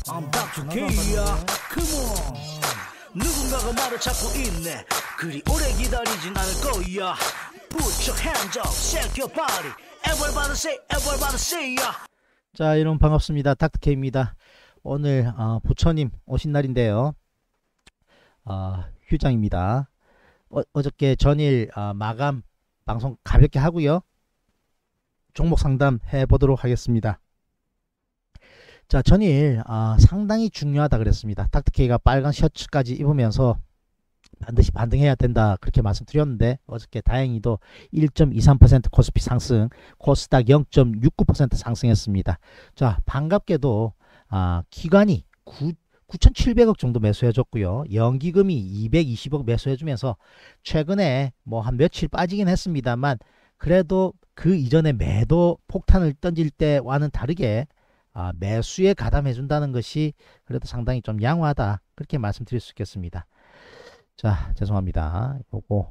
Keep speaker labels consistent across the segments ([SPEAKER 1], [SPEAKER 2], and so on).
[SPEAKER 1] I'm Dr. K야. Come on. 누군가가 말을 찾고 있네. 그리 오래 기다리진 않을 거야. Put your hands up, shake your body. Everybody say, yeah.
[SPEAKER 2] 자, 여러분 반갑습니다. 닥터케입니다. 오늘 부처님 오신 날인데요. 휴장입니다. 어저께 전일 마감 방송 가볍게 하고요. 종목 상담 해보도록 하겠습니다. 자, 전일 상당히 중요하다 그랬습니다. 닥터케이가 빨간 셔츠까지 입으면서 반드시 반등해야 된다 그렇게 말씀드렸는데, 어저께 다행히도 1.23% 코스피 상승, 코스닥 0.69% 상승했습니다. 자, 반갑게도 기관이 9,700억 정도 매수해줬고요. 연기금이 220억 매수해주면서 최근에 뭐 한 며칠 빠지긴 했습니다만, 그래도 그 이전에 매도 폭탄을 던질 때와는 다르게 매수에 가담해준다는 것이 그래도 상당히 좀 양호하다 그렇게 말씀드릴 수 있겠습니다. 자, 죄송합니다. 요거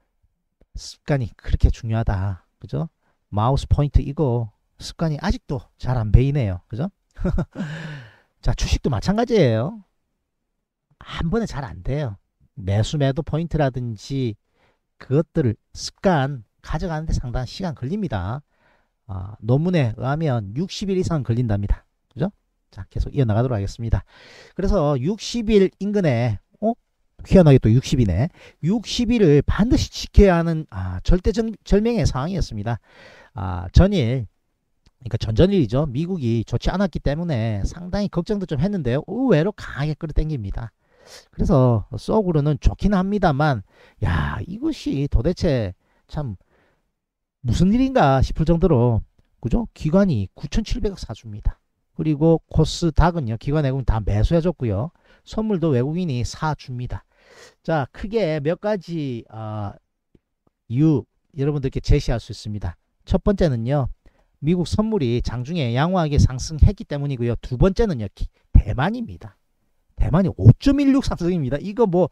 [SPEAKER 2] 습관이 그렇게 중요하다, 그죠? 마우스 포인트 이거 습관이 아직도 잘 안 배이네요, 그죠? 자, 주식도 마찬가지예요. 한 번에 잘 안 돼요. 매수 매도 포인트라든지 그것들을 습관 가져가는데 상당한 시간 걸립니다. 논문에 의하면 60일 이상 걸린답니다, 그죠? 자, 계속 이어나가도록 하겠습니다. 그래서 60일 인근에 희한하게 또 60이네. 60일을 반드시 지켜야 하는 절대절명의 상황이었습니다. 전일, 그러니까 전전일이죠. 미국이 좋지 않았기 때문에 상당히 걱정도 좀 했는데요. 의외로 강하게 끌어당깁니다. 그래서 속으로는 좋긴 합니다만, 야, 이것이 도대체 참 무슨 일인가 싶을 정도로, 그죠? 기관이 9,700억 사줍니다. 그리고 코스닥은요, 기관 외국인 다 매수해줬고요. 선물도 외국인이 사줍니다. 자, 크게 몇 가지 이유 여러분들께 제시할 수 있습니다. 첫 번째는요, 미국 선물이 장중에 양호하게 상승했기 때문이고요. 두 번째는요, 대만입니다. 대만이 5.16 상승입니다. 이거 뭐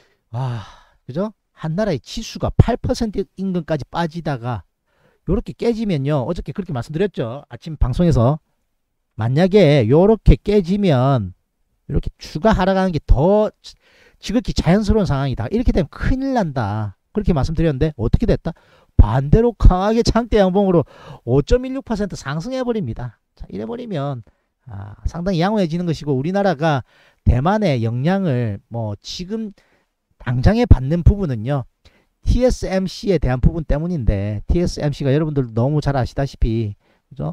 [SPEAKER 2] 그죠? 한 나라의 지수가 8% 인근까지 빠지다가 요렇게 깨지면요, 어저께 그렇게 말씀드렸죠, 아침 방송에서. 만약에 요렇게 깨지면 이렇게 추가 하락하는 게 더 지극히 자연스러운 상황이다. 이렇게 되면 큰일 난다. 그렇게 말씀드렸는데 어떻게 됐다? 반대로 강하게 장대 양봉으로 5.16% 상승해버립니다. 자, 이래버리면 상당히 양호해지는 것이고, 우리나라가 대만의 영향을 뭐 지금 당장에 받는 부분은요, TSMC에 대한 부분 때문인데, TSMC가 여러분들 너무 잘 아시다시피, 그죠?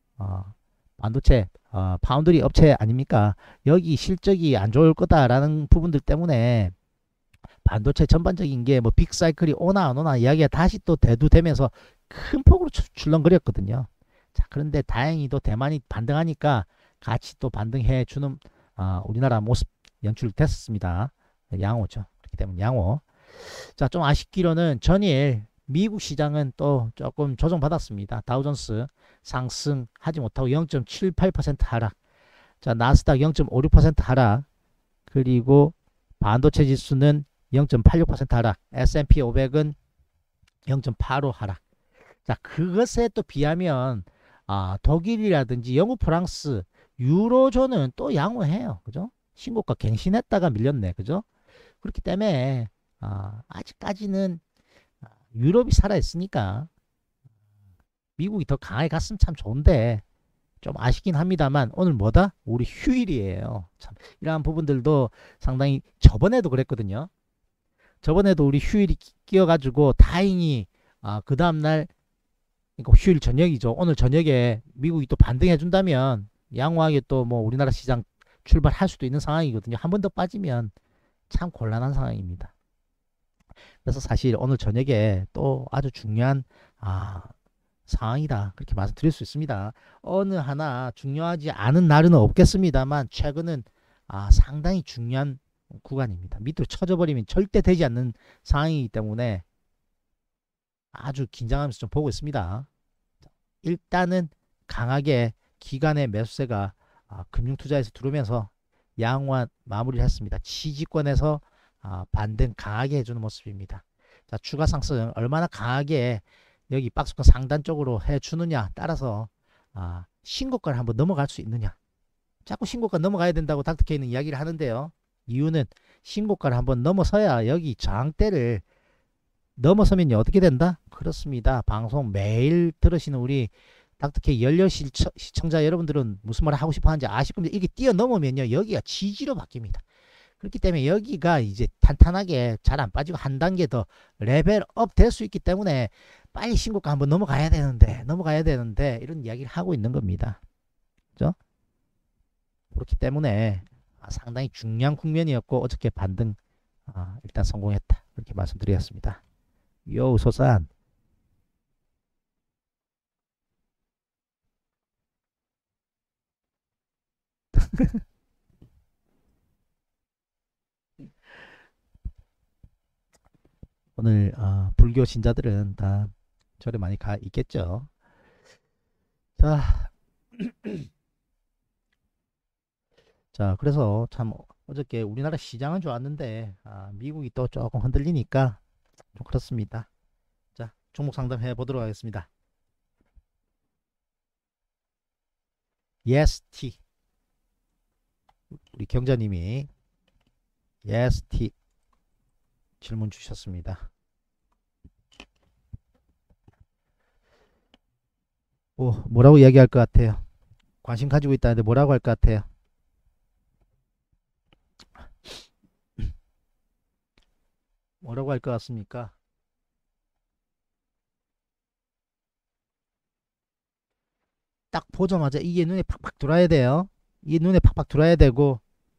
[SPEAKER 2] 반도체 파운드리 업체 아닙니까? 여기 실적이 안 좋을 거다라는 부분들 때문에 반도체 전반적인 게 뭐 빅사이클이 오나 안 오나 이야기가 다시 또 대두되면서 큰 폭으로 출렁거렸거든요. 자, 그런데 다행히도 대만이 반등하니까 같이 또 반등해 주는 우리나라 모습 연출됐었습니다. 양호죠. 그렇기 때문에 양호. 자, 좀 아쉽기로는 전일 미국 시장은 또 조금 조정받았습니다. 다우존스 상승하지 못하고 0.78% 하락. 자, 나스닥 0.56% 하락. 그리고 반도체 지수는 0.86% 하락. S&P 500은 0.85 하락. 자, 그것에 또 비하면 독일이라든지 영국, 프랑스, 유로존은 또 양호해요. 그죠? 신고가 갱신했다가 밀렸네. 그죠? 그렇기 때문에 아직까지는 유럽이 살아있으니까 미국이 더 강하게 갔으면 참 좋은데, 좀 아쉽긴 합니다만, 오늘 뭐다? 우리 휴일이에요. 참 이러한 부분들도 상당히, 저번에도 그랬거든요. 저번에도 우리 휴일이 끼어가지고 다행히 그 다음날, 그러니까 휴일 저녁이죠. 오늘 저녁에 미국이 또 반등해 준다면 양호하게 또 뭐 우리나라 시장 출발할 수도 있는 상황이거든요. 한 번 더 빠지면 참 곤란한 상황입니다. 그래서 사실 오늘 저녁에 또 아주 중요한 상황이다 그렇게 말씀드릴 수 있습니다. 어느 하나 중요하지 않은 날은 없겠습니다만, 최근은 상당히 중요한 구간입니다. 밑으로 쳐져버리면 절대 되지 않는 상황이기 때문에 아주 긴장하면서 좀 보고 있습니다. 일단은 강하게 기관의 매수세가 금융투자에서 들어오면서 양호한 마무리를 했습니다. 지지권에서 반등 강하게 해주는 모습입니다. 자, 추가 상승 얼마나 강하게 여기 박스권 상단 쪽으로 해주느냐 따라서 신고가를 한번 넘어갈 수 있느냐, 자꾸 신고가 넘어가야 된다고 닥터케이는 이야기를 하는데요. 이유는 신고가를 한번 넘어서야 여기 저항대를 넘어서면 어떻게 된다? 그렇습니다. 방송 매일 들으시는 우리 닥터케이 열렬 시청자 여러분들은 무슨 말을 하고 싶어 하는지 아실 겁니다. 이게 뛰어넘으면요 여기가 지지로 바뀝니다. 그렇기 때문에 여기가 이제 탄탄하게 잘 안 빠지고 한 단계 더 레벨업 될 수 있기 때문에 빨리 신고가 한번 넘어가야 되는데 이런 이야기를 하고 있는 겁니다. 그죠? 그렇기 때문에 상당히 중요한 국면이었고 어저께 반등 일단 성공했다. 그렇게 말씀드리겠습니다. 요 소산 오늘 불교 신자들은 다 절에 많이 가 있겠죠. 자, 자 그래서 참 어저께 우리나라 시장은 좋았는데 미국이 또 조금 흔들리니까 좀 그렇습니다. 자 종목 상담해 보도록 하겠습니다. EST 우리 경자님이 EST 질문 주셨습니다. 뭐라고 이야기할 것 같아요? 관심 가지고 있다는데 뭐라고 할 것 같아요? 뭐라고 할 것 같습니까? 딱 보자마자 이게 눈에 팍팍 들어와야 돼요. 이게 눈에 팍팍 들어와야 되고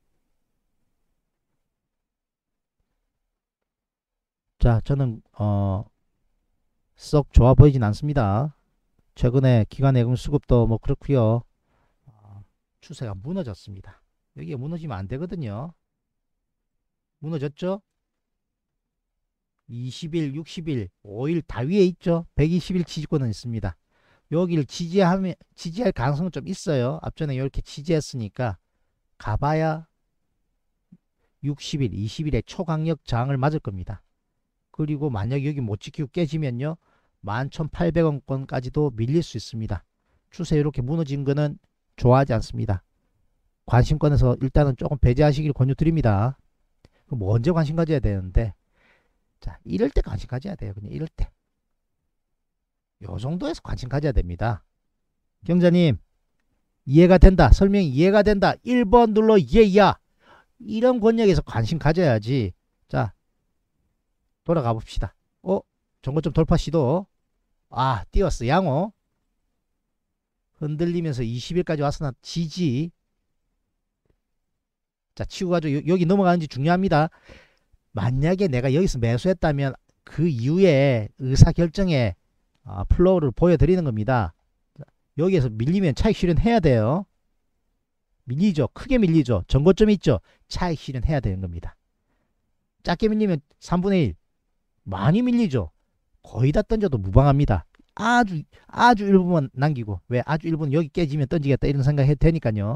[SPEAKER 2] 자 저는 썩 좋아 보이진 않습니다. 최근에 기관예금 수급도 뭐 그렇고요. 추세가 무너졌습니다. 여기가 무너지면 안 되거든요. 무너졌죠? 20일, 60일, 5일 다 위에 있죠. 120일 지지권은 있습니다. 여기를 지지할 가능성은 좀 있어요. 앞전에 이렇게 지지했으니까 가봐야 60일, 20일에 초강력 저항을 맞을 겁니다. 그리고 만약 여기 못 지키고 깨지면요 11,800원권까지도 밀릴 수 있습니다. 추세 이렇게 무너진 거는 좋아하지 않습니다. 관심권에서 일단은 조금 배제하시길 권유드립니다. 그럼 언제 관심 가져야 되는데 자 이럴 때 관심 가져야 돼요. 그냥 이럴 때 요 정도에서 관심 가져야 됩니다. 경자님 이해가 된다. 설명이 이해가 된다. 1번 눌러 예야. 이런 권역에서 관심 가져야지. 자 돌아가 봅시다. 정고점 돌파 시도 띄웠어. 양호 흔들리면서 20일까지 왔으나 지지. 자 치고 가죠. 여기 넘어가는지 중요합니다. 만약에 내가 여기서 매수했다면 그 이후에 의사결정에 플로우를 보여드리는 겁니다. 여기에서 밀리면 차익 실현해야 돼요. 밀리죠. 크게 밀리죠. 전고점이 있죠. 차익 실현해야 되는 겁니다. 작게 밀리면 3분의 1 많이 밀리죠. 거의 다 던져도 무방합니다. 아주 일부만 남기고 왜 아주 일부는 여기 깨지면 던지겠다 이런 생각 해도 되니까요.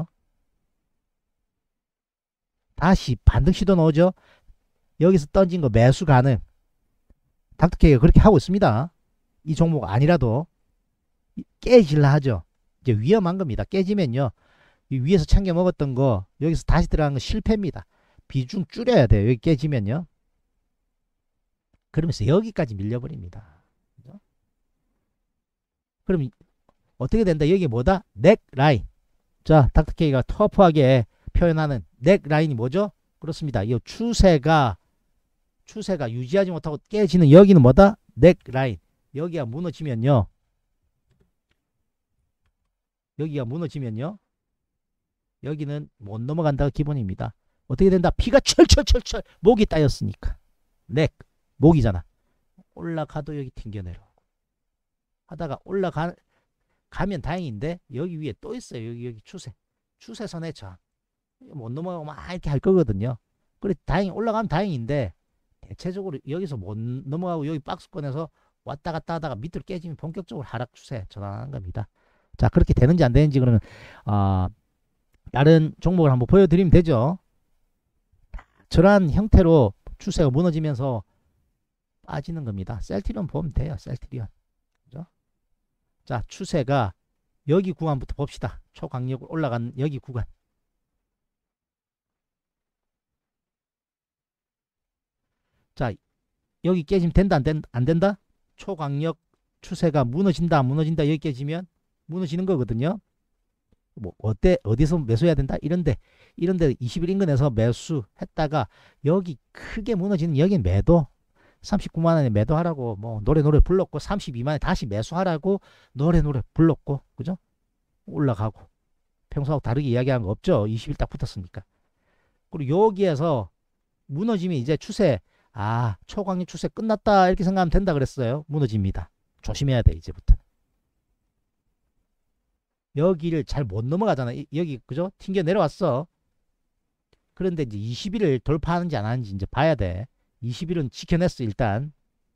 [SPEAKER 2] 다시 반등 시도 나오죠. 여기서 던진 거 매수 가능. 닥터케이가 그렇게 하고 있습니다. 이 종목 아니라도 깨질라 하죠. 이제 위험한 겁니다. 깨지면요 이 위에서 챙겨 먹었던 거 여기서 다시 들어간 거 실패입니다. 비중 줄여야 돼요. 여기 깨지면요. 그러면서 여기까지 밀려버립니다. 그죠? 그럼 어떻게 된다? 여기 뭐다? 넥라인. 자 닥터케이가 터프하게 표현하는 넥라인이 뭐죠? 그렇습니다. 이 추세가 유지하지 못하고 깨지는 여기는 뭐다? 넥라인. 여기가 무너지면요 여기는 못 넘어간다가 기본입니다. 어떻게 된다? 피가 철철철철 목이 따였으니까 넥 목이잖아. 올라가도 여기 튕겨 내려오고 하다가 가면 다행인데 여기 위에 또 있어요. 여기 추세선에 저항 못 넘어가고 막 이렇게 할 거거든요. 그래 다행히 올라가면 다행인데 대체적으로 여기서 못 넘어가고 여기 박스권에서 왔다 갔다 하다가 밑으로 깨지면 본격적으로 하락 추세 전환하는 겁니다. 자 그렇게 되는지 안 되는지 그러면 다른 종목을 한번 보여드리면 되죠. 저러한 형태로 추세가 무너지면서 빠지는 겁니다. 셀트리온 보면 돼요. 셀트리온. 그죠? 자 추세가 여기 구간부터 봅시다. 초강력으로 올라간 여기 구간. 자, 여기 깨지면 된다 안 된다? 초강력 추세가 무너진다 안 무너진다. 여기 깨지면 무너지는 거거든요. 뭐 어디서 매수해야 된다? 이런데 20일 인근에서 매수했다가 여기 크게 무너지는 여기 매도 39만 원에 매도하라고 뭐 노래 불렀고 32만 원에 다시 매수하라고 노래 불렀고 그죠? 올라가고 평소하고 다르게 이야기한 거 없죠? 20일 딱 붙었으니까. 그리고 여기에서 무너지면 이제 추세 초강력 추세 끝났다 이렇게 생각하면 된다 그랬어요. 무너집니다. 조심해야 돼 이제부터. 여기를 잘 못 넘어가잖아. 여기 그죠? 튕겨 내려왔어. 그런데 이제 20일을 돌파하는지 안 하는지 이제 봐야 돼. 20일은 지켜냈어 일단.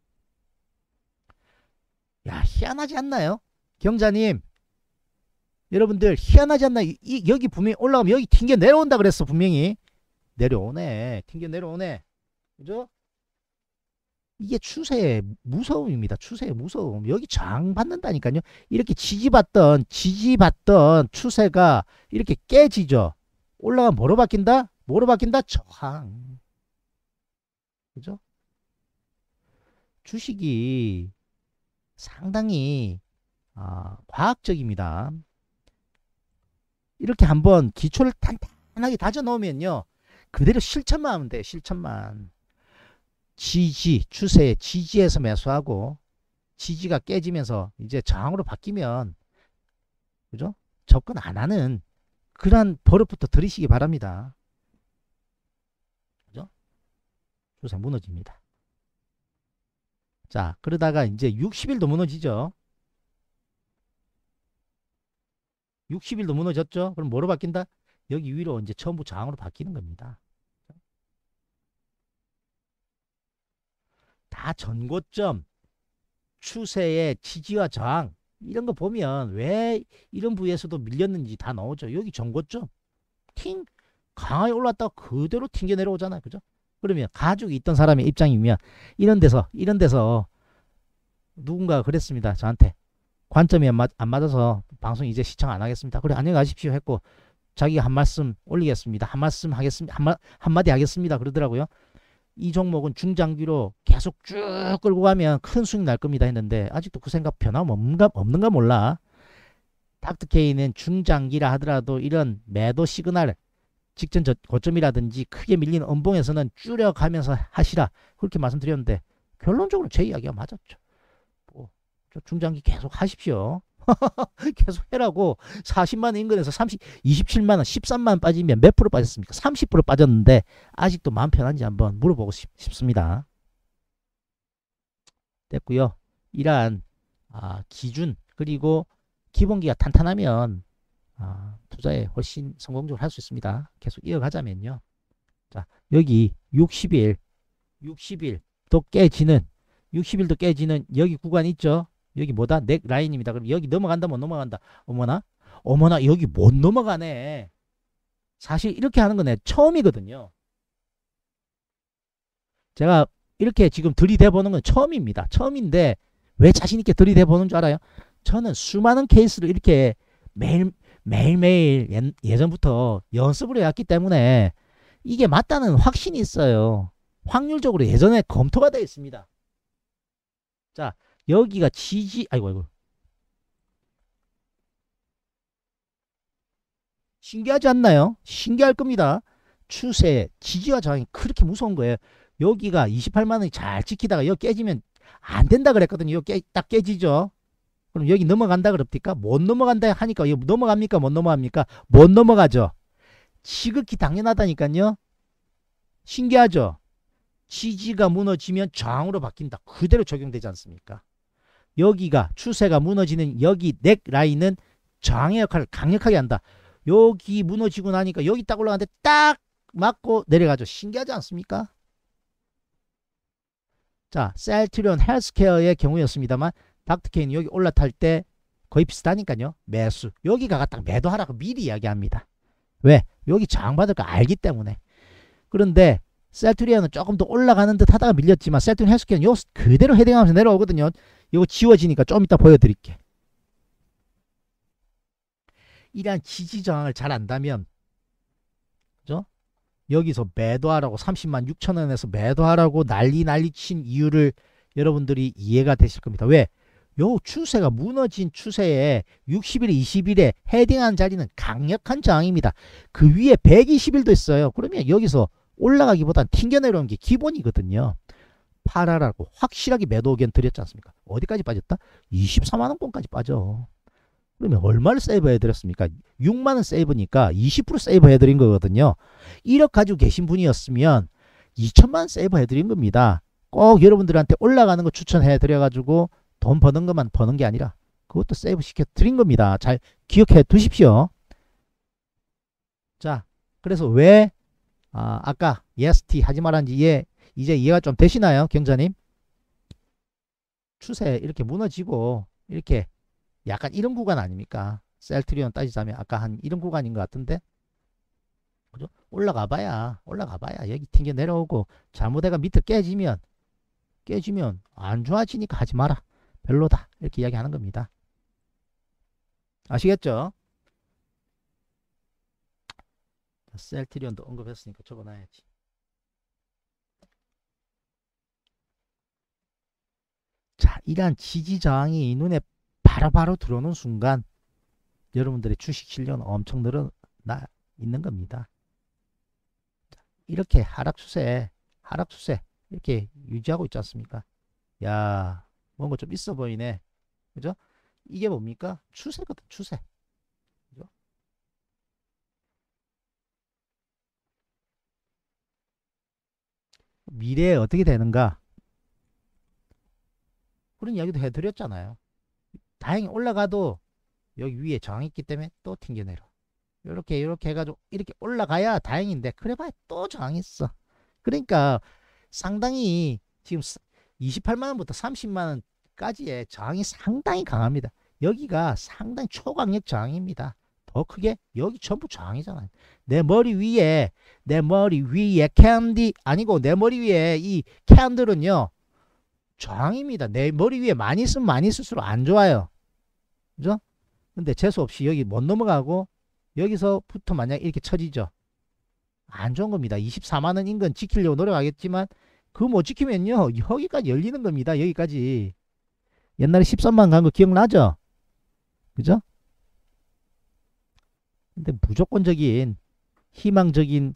[SPEAKER 2] 야 희한하지 않나요? 경자님 여러분들 희한하지 않나요? 여기 분명히 올라가면 여기 튕겨 내려온다 그랬어. 분명히 내려오네. 튕겨 내려오네. 그죠? 이게 추세의 무서움입니다. 추세의 무서움. 여기 저항 받는다니까요. 이렇게 지지받던 추세가 이렇게 깨지죠. 올라가면 뭐로 바뀐다? 뭐로 바뀐다? 저항. 그죠? 주식이 상당히 과학적입니다. 이렇게 한번 기초를 탄탄하게 다져 놓으면요. 그대로 실천만 하면 돼요. 실천만. 추세의 지지에서 매수하고 지지가 깨지면서 이제 저항으로 바뀌면 그죠? 접근 안 하는 그런 버릇부터 들이시기 바랍니다. 그죠? 추세 무너집니다. 자, 그러다가 이제 60일도 무너지죠. 60일도 무너졌죠. 그럼 뭐로 바뀐다? 여기 위로 이제 처음부터 저항으로 바뀌는 겁니다. 다 전고점, 추세의 지지와 저항 이런 거 보면 왜 이런 부위에서도 밀렸는지 다 나오죠. 여기 전고점 강하게 올랐다가 그대로 튕겨 내려오잖아요. 그죠? 그러면 가죽이 있던 사람의 입장이면 이런 데서 누군가 그랬습니다. 저한테 관점이 안 맞아서 방송 이제 시청 안 하겠습니다. 그래 안녕히 가십시오 했고 자기가 한 말씀 올리겠습니다. 한 말씀 하겠습니다. 한마디 하겠습니다. 그러더라고요. 이 종목은 중장기로 계속 쭉 끌고 가면 큰 수익 날 겁니다 했는데 아직도 그 생각 변함 없는가 몰라. 닥터케이는 중장기라 하더라도 이런 매도 시그널 직전 고점이라든지 크게 밀리는 음봉에서는 줄여가면서 하시라 그렇게 말씀드렸는데 결론적으로 제 이야기가 맞았죠. 중장기 계속 하십시오. 계속 해라고. 40만원 인근에서 27만원 13만원 빠지면 몇 프로 빠졌습니까? 30% 빠졌는데 아직도 마음 편한지 한번 물어보고 싶습니다. 됐고요. 이러한 기준 그리고 기본기가 탄탄하면 투자에 훨씬 성공적으로 할 수 있습니다. 계속 이어가자면요. 자, 여기 60일도 깨지는 여기 구간 있죠. 여기 뭐다? 넥 라인입니다. 그럼 여기 넘어간다 못 넘어간다. 어머나 여기 못 넘어가네. 사실 이렇게 하는 건 처음이거든요. 제가 이렇게 지금 들이대보는 건 처음입니다. 처음인데 왜 자신있게 들이대보는 줄 알아요? 저는 수많은 케이스를 이렇게 매일매일 예전부터 연습을 해왔기 때문에 이게 맞다는 확신이 있어요. 확률적으로 예전에 검토가 되어 있습니다. 자, 여기가 아이고 신기하지 않나요? 신기할 겁니다. 추세 지지와 저항이 그렇게 무서운 거예요. 여기가 28만원이 잘 지키다가 여기 깨지면 안 된다 그랬거든요. 여기 딱 깨지죠. 그럼 여기 넘어간다 그럽니까? 못 넘어간다 하니까 여기 넘어갑니까? 못 넘어갑니까? 못 넘어가죠. 지극히 당연하다니까요. 신기하죠. 지지가 무너지면 저항으로 바뀐다. 그대로 적용되지 않습니까? 여기가 추세가 무너지는 여기 넥 라인은 저항의 역할을 강력하게 한다. 여기 무너지고 나니까 여기 딱 올라가는데 딱 맞고 내려가죠. 신기하지 않습니까? 자, 셀트리온 헬스케어의 경우였습니다만 닥터케이는 여기 올라탈 때 거의 비슷하니까요. 매수. 여기가 딱 매도하라고 미리 이야기합니다. 왜? 여기 저항받을 거 알기 때문에. 그런데 셀트리온은 조금 더 올라가는 듯 하다가 밀렸지만 셀트리온 헬스케어는 요 그대로 헤딩하면서 내려오거든요. 이거 지워지니까 좀 이따 보여드릴게. 이러한 지지 저항을 잘 안다면 그죠? 여기서 매도하라고 30만 6천 원에서 매도하라고 난리 친 이유를 여러분들이 이해가 되실 겁니다. 왜? 요 추세가 무너진 추세에 60일, 20일에 헤딩한 자리는 강력한 저항입니다. 그 위에 120일도 있어요. 그러면 여기서 올라가기보단 튕겨 내려오는 게 기본이거든요. 팔아라고 확실하게 매도 의견 드렸지 않습니까? 어디까지 빠졌다? 24만원권까지 빠져. 그러면 얼마를 세이브 해드렸습니까? 6만원 세이브니까 20% 세이브 해드린 거거든요. 1억 가지고 계신 분이었으면 2천만원 세이브 해드린 겁니다. 꼭 여러분들한테 올라가는 거 추천해드려가지고 돈 버는 것만 버는 게 아니라 그것도 세이브 시켜드린 겁니다. 잘 기억해 두십시오. 자, 그래서 왜 아까 EST 하지 말았는지 이제 이해가 좀 되시나요, 경자님? 추세 이렇게 무너지고 이렇게 약간 이런 구간 아닙니까? 셀트리온 따지자면 아까 한 이런 구간인 것 같은데, 그죠? 올라가 봐야 여기 튕겨 내려오고 잘못해가 밑에 깨지면 안 좋아지니까 하지 마라, 별로다, 이렇게 이야기하는 겁니다. 아시겠죠? 셀트리온도 언급했으니까 적어놔야지. 자, 이러한 지지 저항이 눈에 바로바로 들어오는 순간 여러분들의 주식 실력은 엄청 늘어나 있는 겁니다. 자, 이렇게 하락 추세 이렇게 유지하고 있지 않습니까? 야, 뭔가 좀 있어 보이네. 그죠? 이게 뭡니까? 추세거든, 추세. 그죠? 미래에 어떻게 되는가? 그런 이야기도 해드렸잖아요. 다행히 올라가도 여기 위에 저항이 있기 때문에 또 튕겨내려. 이렇게 해가지고 이렇게 올라가야 다행인데, 그래봐야 또 저항이 있어. 그러니까 상당히 지금 28만원부터 30만원까지의 저항이 상당히 강합니다. 여기가 상당히 초강력 저항입니다. 더 크게 여기 전부 저항이잖아요. 내 머리 위에 캔디 아니고 내 머리 위에 이 캔들은요 저항입니다. 내 머리 위에 많이 있으면 많이 있을수록 안 좋아요. 그죠? 근데 재수없이 여기 못 넘어가고 여기서부터 만약 이렇게 쳐지죠. 안 좋은 겁니다. 24만원 인근 지키려고 노력하겠지만 그거 못 지키면요 여기까지 열리는 겁니다. 여기까지. 옛날에 13만 간 거 기억나죠? 그죠? 근데 무조건적인 희망적인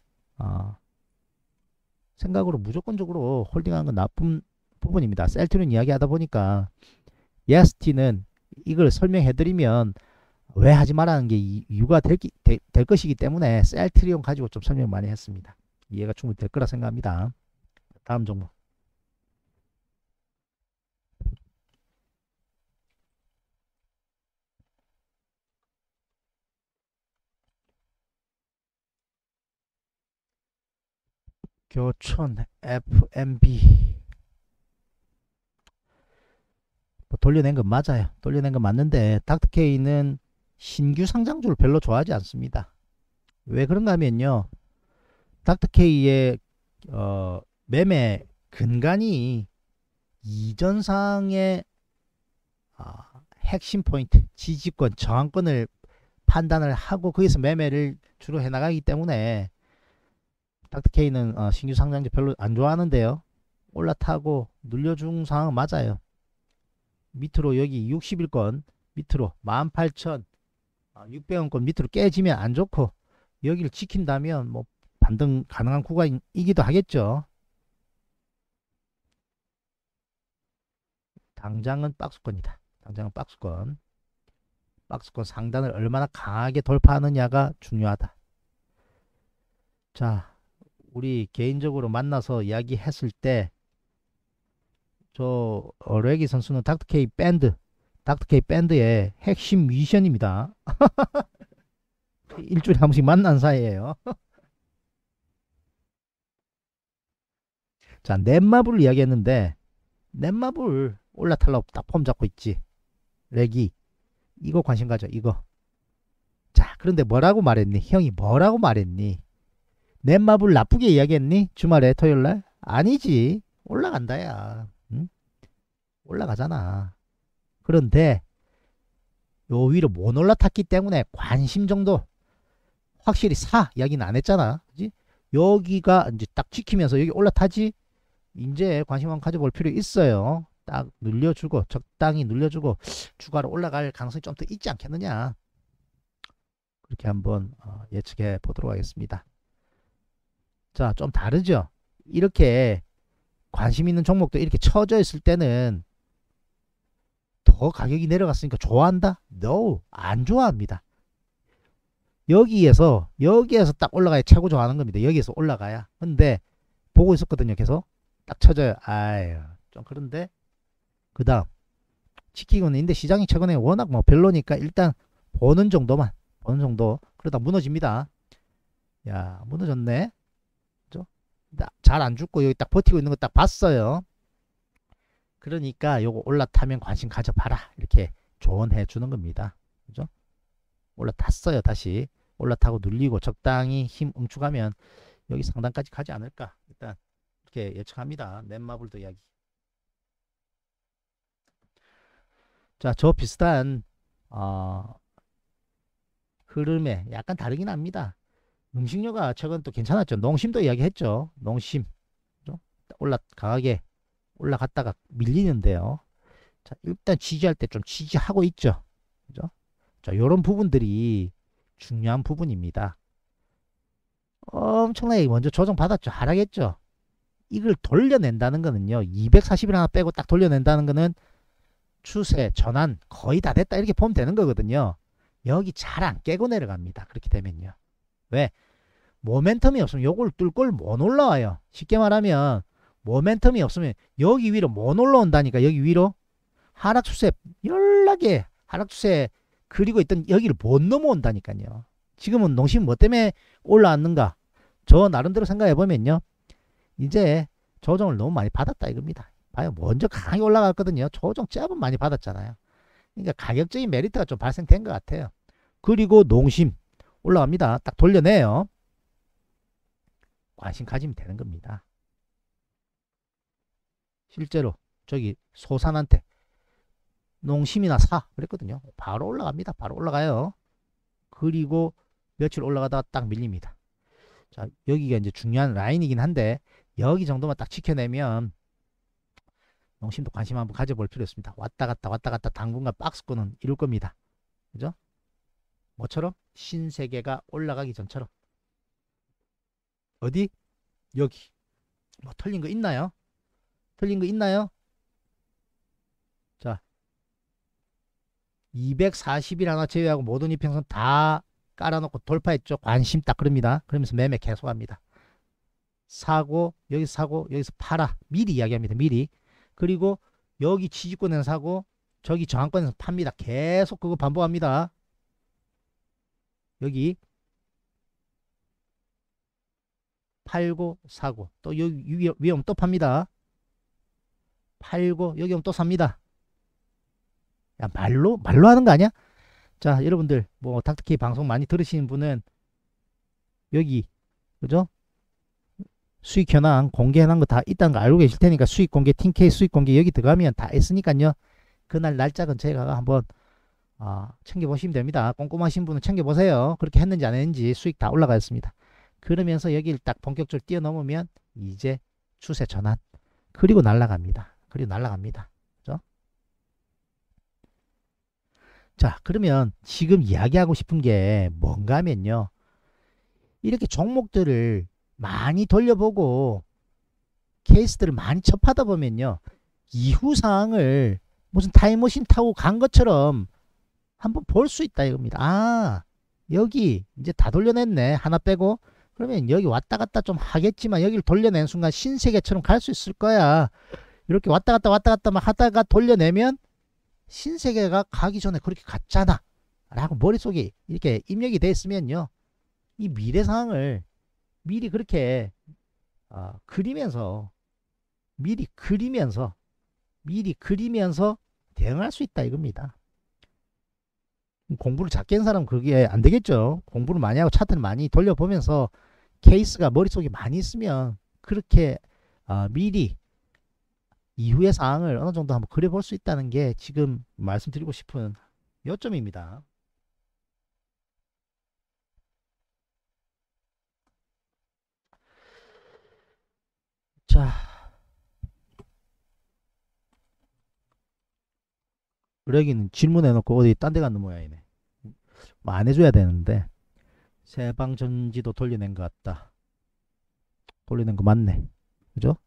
[SPEAKER 2] 생각으로 무조건적으로 홀딩하는 건 나쁜 부분입니다. 셀트리온 이야기하다 보니까 EST는 이걸 설명해드리면 왜 하지 말라는 게 이유가 될 것이기 때문에 셀트리온 가지고 좀 설명 많이 했습니다. 이해가 충분히 될 거라 생각합니다. 다음 종목. 교촌 FMB 돌려낸 건 맞아요. 돌려낸 건 맞는데 닥터케이는 신규 상장주를 별로 좋아하지 않습니다. 왜 그런가 하면요, 닥터케이의 매매 근간이 이전상의 핵심 포인트, 지지권, 저항권을 판단을 하고 거기서 매매를 주로 해나가기 때문에 닥터케이는 신규 상장주 별로 안 좋아하는데요, 올라타고 눌려준 상황은 맞아요. 밑으로 여기 60일권 밑으로 18,600원권 밑으로 깨지면 안 좋고, 여기를 지킨다면 뭐 반등 가능한 구간이기도 하겠죠. 당장은 박스권이다. 당장은 박스권 상단을 얼마나 강하게 돌파하느냐가 중요하다. 자, 우리 개인적으로 만나서 이야기했을 때 저 레기 선수는 닥터케이 밴드의 핵심 미션입니다. 일주일에 한 번씩 만난 사이에요. 자, 넷마블을 이야기했는데 넷마블 올라탈라고 딱 폼 잡고 있지. 레기 이거 관심 가져. 이거. 자, 그런데 뭐라고 말했니? 형이 뭐라고 말했니? 넷마블 나쁘게 이야기했니? 주말에 토요일날? 아니지. 올라간다 야. 응? 올라가잖아. 그런데 요 위로 못 올라탔기 때문에 관심 정도, 확실히 사 이야기는 안 했잖아. 그지? 여기가 이제 딱 지키면서 여기 올라타지. 이제 관심 한번 가져볼 필요 있어요. 딱 눌려주고 적당히 눌려주고 주가로 올라갈 가능성이 좀 더 있지 않겠느냐. 그렇게 한번 예측해 보도록 하겠습니다. 자, 좀 다르죠. 이렇게 관심 있는 종목도 이렇게 쳐져 있을 때는 더 가격이 내려갔으니까 좋아한다? No, 안 좋아합니다. 여기에서 딱 올라가야 최고 좋아하는 겁니다. 여기에서 올라가야. 근데 보고 있었거든요. 계속 딱 쳐져요. 아유, 좀 그런데 그 다음 지키고는 있는데 시장이 최근에 워낙 뭐 별로니까 일단 보는 정도만, 보는 정도. 그러다 무너집니다. 야, 무너졌네. 잘 안 죽고 여기 딱 버티고 있는 거 딱 봤어요. 그러니까 요거 올라타면 관심 가져봐라, 이렇게 조언해 주는 겁니다. 그죠? 올라탔어요. 다시 올라타고 눌리고 적당히 힘 응축하면 여기 상단까지 가지 않을까, 일단 이렇게 예측합니다. 넷마블도 이야기. 자, 저 비슷한 흐름에 약간 다르긴 합니다. 음식료가 최근 또 괜찮았죠. 농심도 이야기했죠. 농심 강하게 올라갔다가 밀리는데요. 자, 일단 지지할 때 좀 지지하고 있죠. 그죠? 자, 요런 부분들이 중요한 부분입니다. 엄청나게 먼저 조정 받았죠. 하락했죠. 이걸 돌려낸다는 거는요, 240일 하나 빼고 딱 돌려낸다는 거는 추세 전환 거의 다 됐다, 이렇게 보면 되는 거거든요. 여기 잘 안 깨고 내려갑니다. 그렇게 되면요. 왜? 모멘텀이 없으면 요걸 뚫고 못 올라와요. 쉽게 말하면 모멘텀이 없으면 여기 위로 못 올라온다니까. 여기 위로 하락 추세, 연락에 하락 추세 그리고 있던 여기를 못 넘어온다니까요. 지금은 농심 뭐 때문에 올라왔는가? 저 나름대로 생각해 보면요, 이제 조정을 너무 많이 받았다 이겁니다. 봐요, 먼저 강하게 올라갔거든요. 조정 제법 많이 받았잖아요. 그러니까 가격적인 메리트가 좀 발생된 것 같아요. 그리고 농심 올라갑니다. 딱 돌려내요. 관심 가지면 되는 겁니다. 실제로 저기 소산한테 농심이나 사 그랬거든요. 바로 올라갑니다. 바로 올라가요. 그리고 며칠 올라가다가 딱 밀립니다. 자, 여기가 이제 중요한 라인이긴 한데 여기 정도만 딱 지켜내면 농심도 관심 한번 가져볼 필요 있습니다. 왔다 갔다 당분간 박스권은 이룰 겁니다. 그죠? 뭐처럼? 신세계가 올라가기 전처럼. 어디? 여기. 뭐 틀린 거 있나요? 틀린 거 있나요? 자, 240일 하나 제외하고 모든 이평선 다 깔아놓고 돌파했죠. 관심 딱 그럽니다. 그러면서 매매 계속합니다. 사고, 여기서 사고, 여기서 팔아. 미리 이야기합니다. 미리. 그리고 여기 지지권에서 사고, 저기 저항권에서 팝니다. 계속 그거 반복합니다. 여기 팔고 사고, 또 여기 위에 오면 또 팝니다. 팔고 여기 오면 또 삽니다. 야, 말로 하는 거 아니야? 자, 여러분들 뭐 닥터케이 방송 많이 들으시는 분은 여기 그죠? 수익 현황 공개해놓은 거 다 있다는 거 알고 계실 테니까, 수익 공개, 팀케이 수익 공개 여기 들어가면 다 있으니까요. 그날 날짜 근처에 가서 한번 챙겨보시면 됩니다. 꼼꼼하신 분은 챙겨보세요. 그렇게 했는지 안 했는지. 수익 다 올라가 있습니다. 그러면서 여기를 딱 본격적으로 뛰어넘으면 이제 추세 전환. 그리고 날아갑니다. 그죠? 자, 그러면 지금 이야기하고 싶은 게 뭔가 하면요, 이렇게 종목들을 많이 돌려보고 케이스들을 많이 접하다 보면요, 이후 상황을 무슨 타임머신 타고 간 것처럼 한번 볼 수 있다 이겁니다. 여기 이제 다 돌려냈네, 하나 빼고. 그러면 여기 왔다 갔다 좀 하겠지만 여기를 돌려낸 순간 신세계처럼 갈 수 있을 거야. 이렇게 왔다 갔다 막 하다가 돌려내면 신세계가 가기 전에 그렇게 갔잖아 라고 머릿속에 이렇게 입력이 돼 있으면요, 이 미래 상황을 미리 그렇게 미리 그리면서 대응할 수 있다 이겁니다. 공부를 작게 한 사람은 그게 안 되겠죠. 공부를 많이 하고 차트를 많이 돌려보면서 케이스가 머릿속에 많이 있으면 그렇게 미리 이후의 상황을 어느 정도 한번 그려볼 수 있다는 게 지금 말씀드리고 싶은 요점입니다. 자, 의뢰기는 질문해놓고 어디 딴 데 가는 모양이네. 뭐 안 해줘야 되는데. 세방 전지도 돌려낸 것 같다. 돌려낸 거 맞네. 그죠?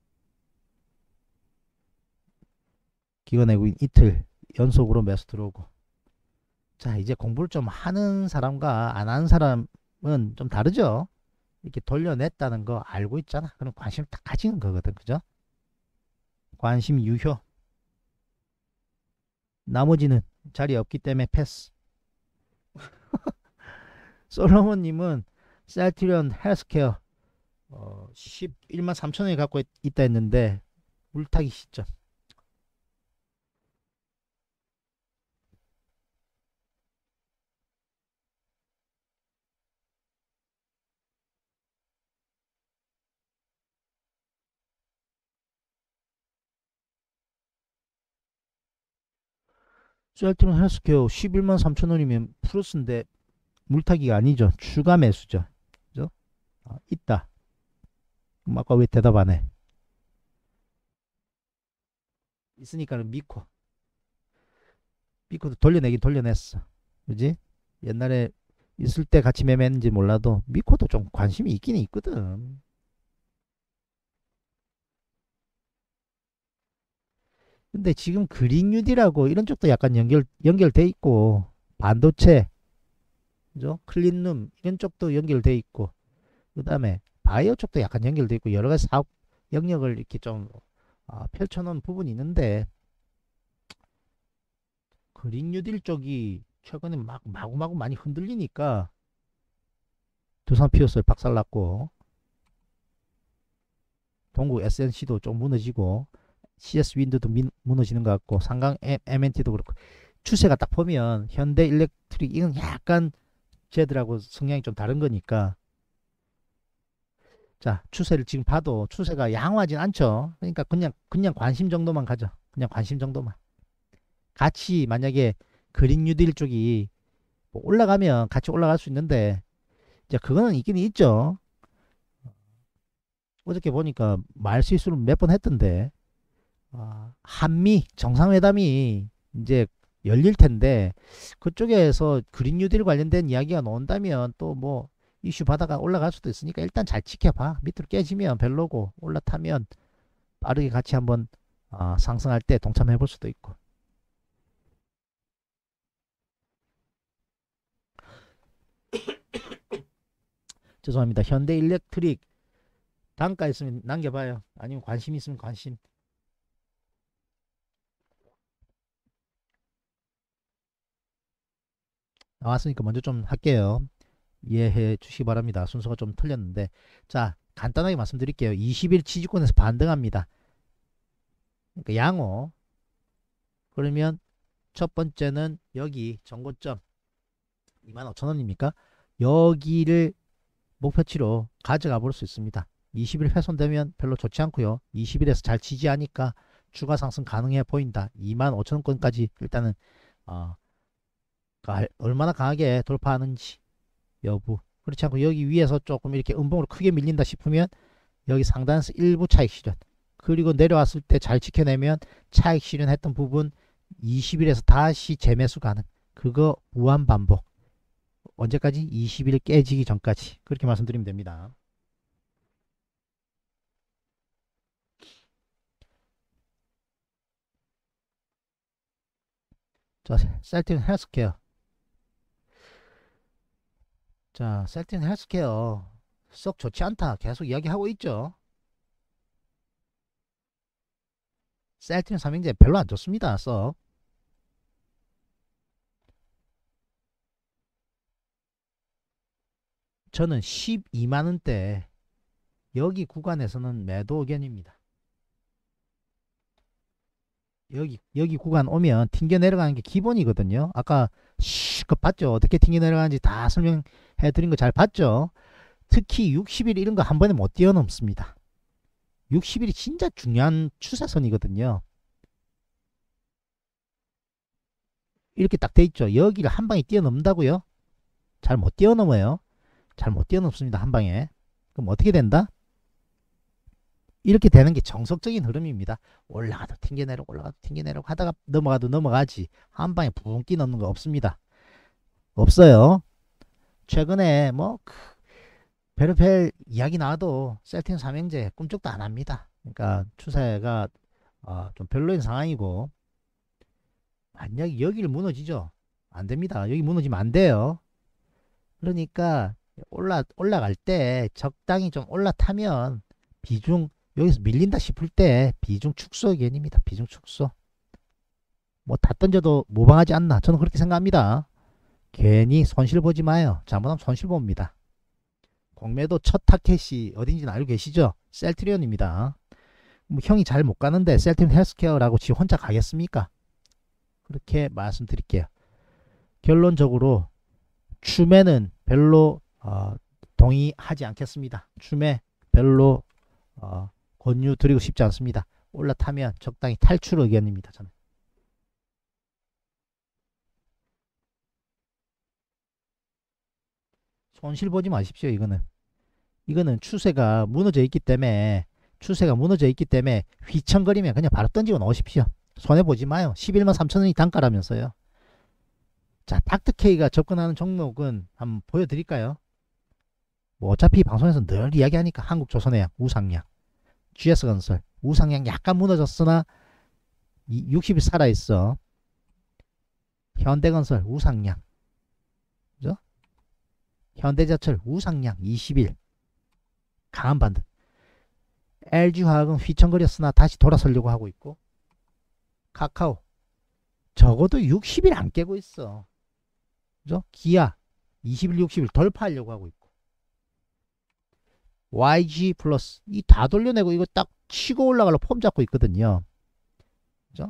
[SPEAKER 2] 기관 외국인 이틀 연속으로 매수 들어오고. 자, 이제 공부를 좀 하는 사람과 안 하는 사람은 좀 다르죠? 이렇게 돌려냈다는 거 알고 있잖아. 그럼 관심을 딱 가지는 거거든. 그죠? 관심 유효. 나머지는 자리 없기 때문에 패스. 솔로몬님은 셀트리온 헬스케어 11만 3천원에 갖고 있다 했는데 물타기 시점. 셀트리온 헬스케어 11만 3천원이면 플러스인데 물타기가 아니죠. 추가 매수죠. 그죠? 있다. 그럼 아까 왜 대답 안 해? 있으니까는 미코도 돌려내긴 돌려냈어. 그지? 옛날에 있을 때 같이 매매했는지 몰라도 미코도 좀 관심이 있긴 있거든. 근데 지금 그린뉴딜하고 이런 쪽도 약간 연결돼 있고, 반도체, 그죠? 클린룸 이런 쪽도 연결돼 있고, 그 다음에 바이오 쪽도 약간 연결돼 있고, 여러 가지 사업 영역을 이렇게 좀 펼쳐놓은 부분이 있는데, 그린뉴딜 쪽이 최근에 마구마구 많이 흔들리니까 두산 피어스 박살났고, 동국 SNC도 좀 무너지고, CS 윈드도 무너지는 것 같고, 상강 MNT도 그렇고, 추세가 딱 보면 현대 일렉트릭 이건 약간 쟤들하고 성향이 좀 다른 거니까. 자, 추세를 지금 봐도 추세가 양호하진 않죠. 그러니까 그냥 관심 정도만 가죠. 그냥 관심 정도만. 같이 만약에 그린 뉴딜 쪽이 뭐 올라가면 같이 올라갈 수 있는데, 이제 그거는 있긴 있죠. 어저께 보니까 말실수를 몇 번 했던데, 한미 정상회담이 이제 열릴 텐데, 그쪽에서 그린 뉴딜 관련된 이야기가 나온다면 또 뭐 이슈 바다가 올라갈 수도 있으니까 일단 잘 지켜봐. 밑으로 깨지면 별로고, 올라타면 빠르게 같이 한번 상승할 때 동참해 볼 수도 있고. 죄송합니다. 현대 일렉트릭 단가 있으면 남겨봐요. 아니면 관심 있으면 관심. 나왔으니까 먼저 좀 할게요. 이해해 주시기 바랍니다. 순서가 좀 틀렸는데, 자, 간단하게 말씀드릴게요. 20일 지지권에서 반등합니다. 그러니까 양호. 그러면 첫 번째는 여기 전고점 25,000원입니까? 여기를 목표치로 가져가 볼 수 있습니다. 20일 훼손되면 별로 좋지 않고요. 20일에서 잘 지지하니까 추가 상승 가능해 보인다. 25,000원권까지 일단은 얼마나 강하게 돌파하는지 여부. 그렇지 않고 여기 위에서 조금 이렇게 음봉으로 크게 밀린다 싶으면 여기 상단에서 일부 차익 실현, 그리고 내려왔을 때 잘 지켜내면 차익 실현했던 부분 20일에서 다시 재매수 가능. 그거 무한 반복. 언제까지? 20일 깨지기 전까지. 그렇게 말씀드리면 됩니다. 자, 셀틴 헬스케어. 자, 셀틴 헬스케어 썩 좋지 않다 계속 이야기하고 있죠. 셀틴 삼형제 별로 안 좋습니다. 썩. 저는 12만원대 여기 구간에서는 매도 의견입니다. 여기 구간 오면 튕겨 내려가는 게 기본이거든요. 아까 그거 봤죠? 어떻게 튕겨 내려가는지 다 설명해 드린 거 잘 봤죠? 특히 60일 이런 거 한 번에 못 뛰어넘습니다. 60일이 진짜 중요한 추세선이거든요. 이렇게 딱 돼 있죠. 여기를 한 방에 뛰어넘는다고요? 잘 못 뛰어넘어요. 잘 못 뛰어넘습니다. 한 방에. 그럼 어떻게 된다? 이렇게 되는 게 정석적인 흐름입니다. 올라가도 튕겨내려고 올라가도 튕겨내려고 하다가 넘어가도 넘어가지 한 방에 붕끼 넣는 거 없습니다. 없어요. 최근에 뭐 별의별 이야기 나와도 셀틴 삼형제 꿈쩍도 안 합니다. 그러니까 추세가 좀 별로인 상황이고 만약에 여기를 무너지죠. 안 됩니다. 여기 무너지면 안 돼요. 그러니까 올라갈 때 적당히 좀 올라타면 비중 여기서 밀린다 싶을 때 비중 축소 개념입니다. 비중 축소. 뭐 다 던져도 무방하지 않나 저는 그렇게 생각합니다. 괜히 손실 보지 마요. 잘못하면 손실 봅니다. 공매도 첫 타켓이 어딘지는 알고 계시죠? 셀트리온입니다. 뭐 형이 잘 못 가는데 셀트리온 헬스케어라고 지 혼자 가겠습니까? 그렇게 말씀드릴게요. 결론적으로 추매는 별로 동의하지 않겠습니다. 추매 별로 권유 드리고 싶지 않습니다. 올라타면 적당히 탈출 의견입니다. 저는. 손실 보지 마십시오. 이거는 추세가 무너져 있기 때문에 휘청거리면 그냥 바로 던지고 놓으십시오. 손해보지 마요. 11만 3천원이 단가라면서요. 자, 닥터케이가 접근하는 종목은 한번 보여드릴까요? 뭐 어차피 방송에서 늘 이야기하니까 한국조선해양, 우상양, GS건설, 우상양 약간 무너졌으나 60일 살아있어. 현대건설, 우상양, 그죠? 현대자철, 우상양 20일 강한 반등. LG화학은 휘청거렸으나 다시 돌아서려고 하고 있고, 카카오 적어도 60일 안 깨고 있어. 그죠? 기아 20일 60일 돌파하려고 하고 있고, YG 플러스 이 다 돌려내고 이거 딱 치고 올라가려 폼 잡고 있거든요. 그죠?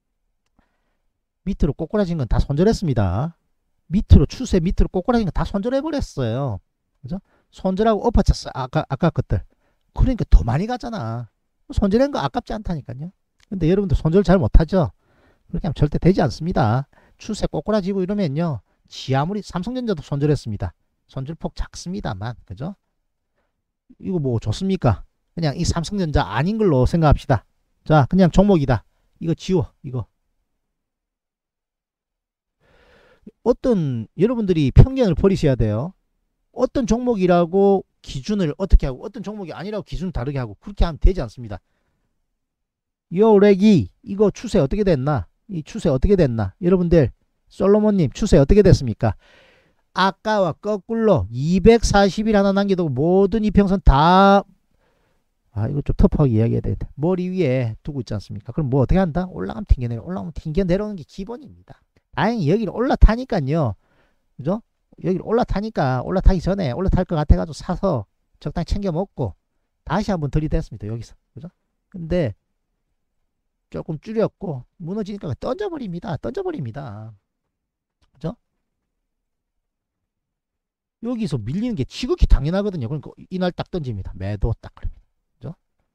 [SPEAKER 2] 밑으로 꼬꾸라진 건 다 손절했습니다. 추세 밑으로 꼬꾸라진 건 다 손절해버렸어요. 그죠? 손절하고 엎어쳤어요. 아까 것들. 그러니까 더 많이 가잖아. 손절한 거 아깝지 않다니까요. 근데 여러분들 손절 잘 못하죠? 그렇게 하면 절대 되지 않습니다. 추세 꼬꾸라지고 이러면요. 아무리 삼성전자도 손절했습니다. 손절폭 작습니다만. 그죠? 이거 뭐 좋습니까? 그냥 이 삼성전자 아닌 걸로 생각합시다. 자, 그냥 종목이다. 이거 지워. 이거. 여러분들이 편견을 버리셔야 돼요. 어떤 종목이라고 기준을 어떻게 하고 어떤 종목이 아니라고 기준을 다르게 하고 그렇게 하면 되지 않습니다. 요렉이 이거 추세 어떻게 됐나? 이 추세 어떻게 됐나? 여러분들 솔로몬님 추세 어떻게 됐습니까? 아까와 거꾸로 240일 하나 남겨두고 모든 이평선 다 이거 좀 터프하게 이야기해야 되는데 머리 위에 두고 있지 않습니까? 그럼 뭐 어떻게 한다? 올라가면 튕겨내려 올라가면 튕겨내려오는 게 기본입니다. 다행히 여기를 올라타니까요. 그죠? 여기를 올라타기 전에 올라탈 것 같아가지고 사서 적당히 챙겨 먹고 다시 한번 들이댔습니다. 여기서. 그죠? 근데 조금 줄였고 무너지니까 던져버립니다. 그죠? 여기서 밀리는 게 지극히 당연하거든요. 그러니까 이날 딱 던집니다. 매도 딱 그럽니다. 그죠?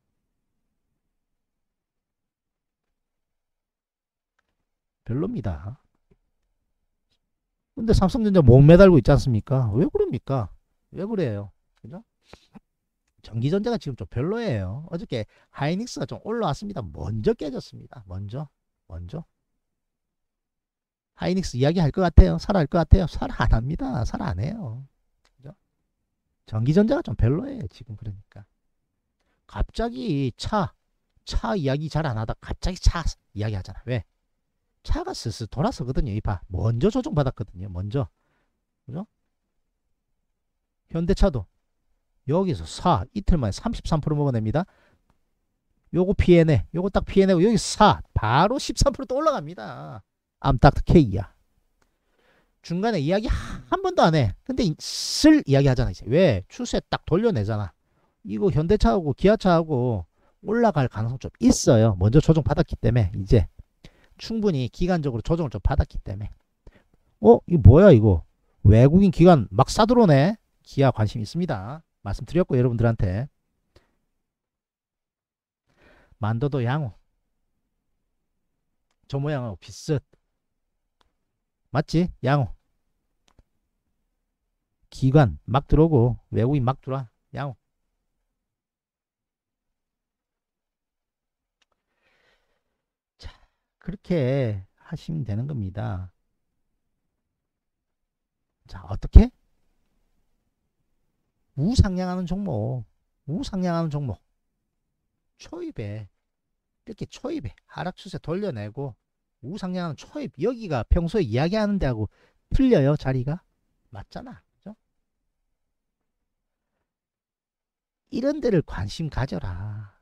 [SPEAKER 2] 별로입니다. 근데 삼성전자 못 매달고 있지 않습니까? 왜 그럽니까? 왜 그래요? 그죠? 전기전자가 지금 좀 별로예요. 어저께 하이닉스가 좀 올라왔습니다. 먼저 깨졌습니다. 먼저. 하이닉스 이야기할 것 같아요? 할 것 같아요? 안 합니다. 안 해요. 그죠? 전기전자가 좀 별로예요. 지금 그러니까. 갑자기 차 이야기 잘 안 하다 갑자기 차 이야기 하잖아. 왜? 차가 슬슬 돌아서거든요. 이봐. 먼저 조정받았거든요. 먼저. 그죠? 현대차도 여기서 이틀 만에 33% 먹어냅니다. 요거 피해내. 요거 딱 피해내고 여기 바로 13%또 올라갑니다. 암닥터 K야. 중간에 이야기 한 번도 안 해. 근데 쓸 이야기 하잖아. 이제. 왜? 추세 딱 돌려내잖아. 이거 현대차하고 기아차하고 올라갈 가능성 좀 있어요. 먼저 조정 받았기 때문에 이제 충분히 기간적으로 조정을 좀 받았기 때문에. 이거 뭐야 이거. 외국인 기관 막 싸들어오네. 기아 관심 있습니다. 말씀드렸고 여러분들한테. 만도도 양호. 저 모양하고 비슷. 맞지? 양호. 기관 막 들어오고 외국인 막 들어와. 양호. 그렇게 하시면 되는 겁니다. 자, 어떻게? 우상향하는 종목, 우상향하는 종목 초입에 이렇게 초입에 하락 추세 돌려내고 우상향하는 초입, 여기가 평소에 이야기하는 데하고 틀려요. 자리가 맞잖아, 그죠? 이런 데를 관심 가져라.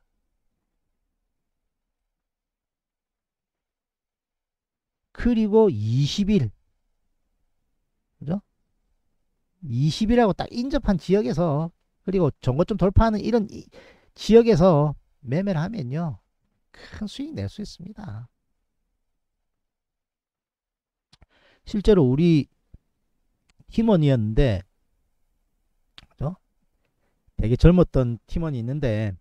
[SPEAKER 2] 그리고 20일, 그죠? 20일하고 딱 인접한 지역에서, 그리고 전고점 돌파하는 이런 지역에서 매매를 하면요, 큰 수익 낼 수 있습니다. 실제로 우리 팀원이었는데, 그죠? 되게 젊었던 팀원이 있는데,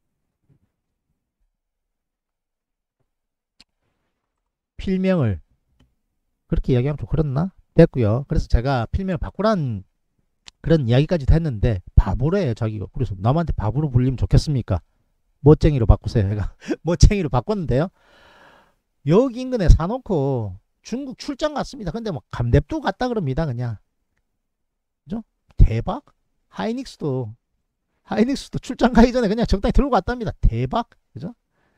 [SPEAKER 2] 필명을 그렇게 이야기하면 좀 그렇나? 됐고요. 그래서 제가 필명을 바꾸라는 그런 이야기까지도 했는데 바보래요, 자기가. 그래서 남한테 바보로 불리면 좋겠습니까? 멋쟁이로 바꾸세요. 제가 멋쟁이로 바꿨는데요. 여기 인근에 사놓고 중국 출장 갔습니다. 근데 뭐 감냅도 갔다 그럽니다. 그냥. 그죠? 대박. 하이닉스도 출장 가기 전에 그냥 적당히 들고 갔답니다. 대박. 그죠?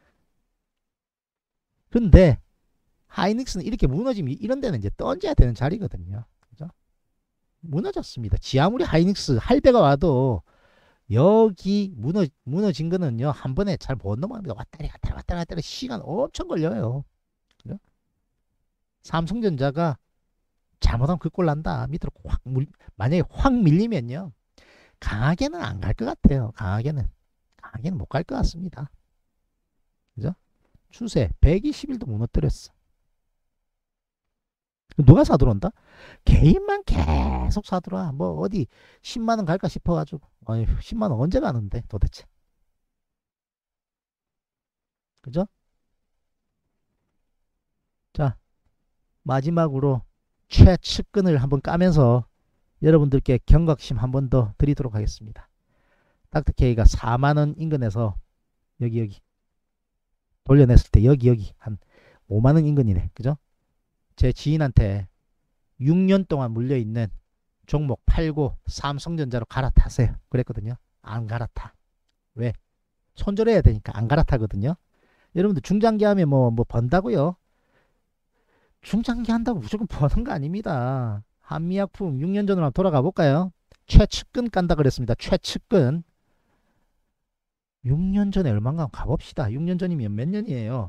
[SPEAKER 2] 근데 하이닉스는 이렇게 무너지면 이런 데는 이제 던져야 되는 자리거든요. 그죠? 무너졌습니다. 지 아무리 하이닉스 할배가 와도 여기 무너진 거는요, 한 번에 잘 못 넘어갑니다. 왔다리 갔다리 시간 엄청 걸려요. 그죠? 삼성전자가 잘못하면 그 꼴 난다. 밑으로 만약에 확 밀리면요, 강하게는 안 갈 것 같아요. 강하게는 못 갈 것 같습니다. 그죠? 추세 120일도 무너뜨렸어. 누가 사들어온다? 개인만 계속 사들어와. 뭐 어디 10만원 갈까 싶어가지고. 아니, 10만원 언제 가는데 도대체. 그죠? 자, 마지막으로 최측근을 한번 까면서 여러분들께 경각심 한번 더 드리도록 하겠습니다. 닥터케이가 4만원 인근에서 여기 돌려냈을 때 여기 한 5만원 인근이네. 그죠? 제 지인한테 6년 동안 물려있는 종목 팔고 삼성전자로 갈아타세요. 그랬거든요. 안 갈아타. 왜? 손절해야 되니까 안 갈아타거든요. 여러분들 중장기 하면 뭐 번다고요? 중장기 한다고 무조건 버는 거 아닙니다. 한미약품 6년 전으로 한번 돌아가 볼까요? 최측근 깐다 그랬습니다. 최측근. 6년 전에 얼마인가 가봅시다. 6년 전이면 몇 년이에요?